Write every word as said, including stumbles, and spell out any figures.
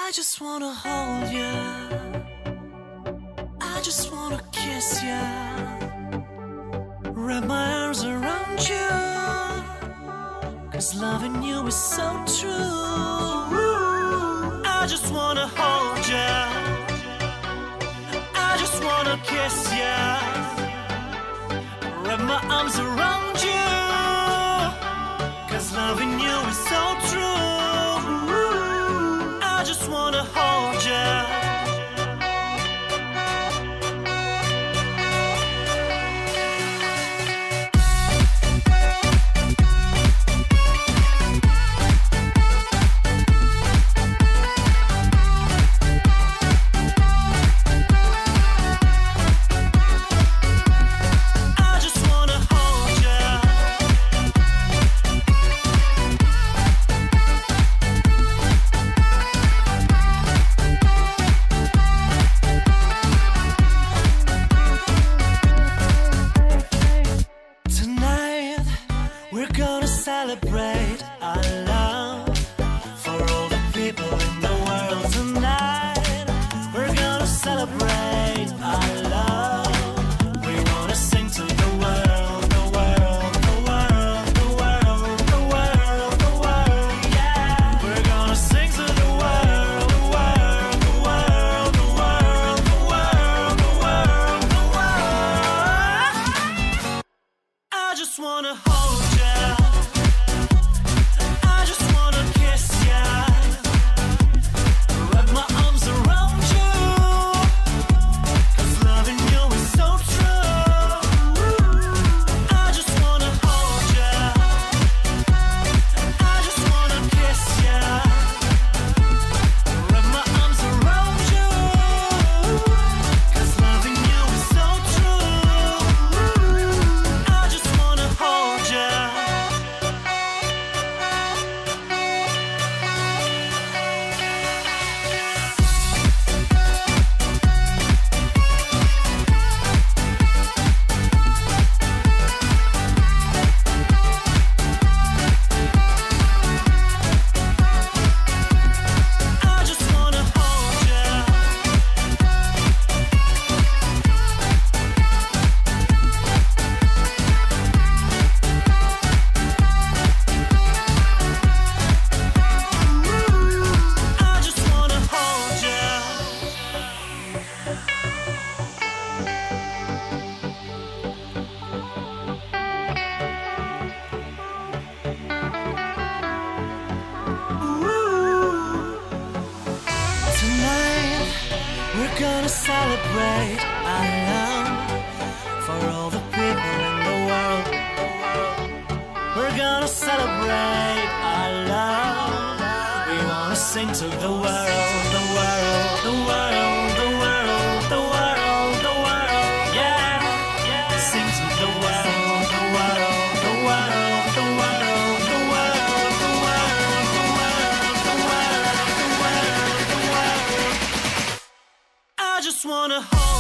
I just wanna hold you, I just wanna kiss you, wrap my arms around you, 'cause loving you is so true. I just wanna hold you, I just wanna kiss you, wrap my arms around you, 'cause loving you is so true. I just wanna hold you. Celebrate our love for all the people in the world tonight. We're gonna celebrate our love. We wanna sing to the world, the world, the world, the world, the world, the world, yeah. We're gonna sing to the world, the world, the world, the world, the world, the world, the world. I just wanna hold you, I just wanna kiss ya, wrap my arms around you, 'cause loving you is so true. I just wanna hold ya, I just wanna kiss ya, wrap my arms around you, 'cause loving you is so true. I just wanna hold ya. We're gonna celebrate our love for all the people in the world. We're gonna celebrate our love. We wanna sing to the world, the world, the world, the world, the world, the world, yeah, yeah. Sing to the world, the world, the world, the world, the world, the world, the world, the world, the world, the world. I just wanna hold